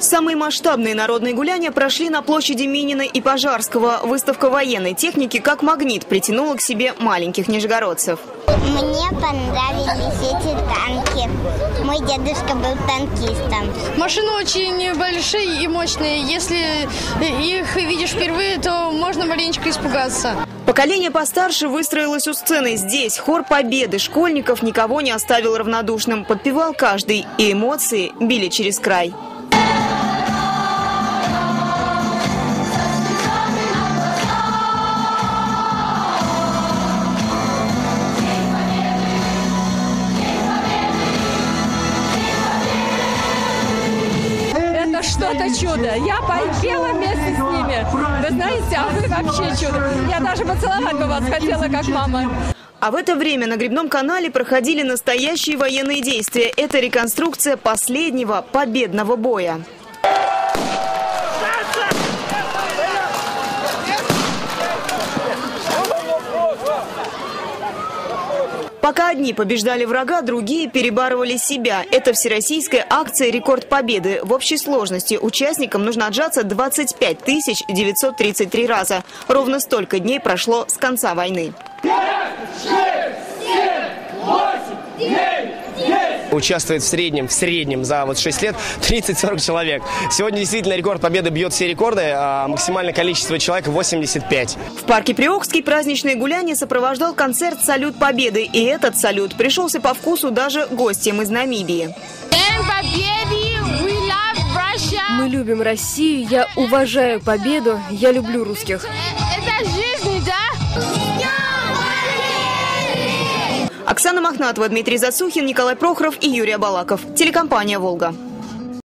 Самые масштабные народные гуляния прошли на площади Минина и Пожарского. Выставка военной техники как магнит притянула к себе маленьких нижегородцев. Мне понравились эти танки. Мой дедушка был танкистом. Машины очень большие и мощные. Если их видишь впервые, то можно маленечко испугаться. Поколение постарше выстроилось у сцены. Здесь хор победы школьников никого не оставил равнодушным. Подпевал каждый, и эмоции били через край. Что-то чудо. Я пела вместе с ними. Вы знаете, а вы вообще чудо. Я даже поцеловать бы вас хотела, как мама. А в это время на Грибном канале проходили настоящие военные действия. Это реконструкция последнего победного боя. Пока одни побеждали врага, другие перебарывали себя. Это всероссийская акция «Рекорд Победы». В общей сложности участникам нужно отжаться 25 933 раза. Ровно столько дней прошло с конца войны. 5, 6, 7, 8, 9, 10. Участвует в среднем за 6 лет 30-40 человек. Сегодня действительно рекорд победы бьет все рекорды, а максимальное количество человек 85. В парке Приокский праздничные гуляния сопровождал концерт «Салют Победы». И этот салют пришелся по вкусу даже гостям из Намибии. Мы любим Россию, я уважаю победу, я люблю русских. Это жизнь, да? Оксана Махнатова, Дмитрий Засухин, Николай Прохоров и Юрий Абалаков. Телекомпания «Волга».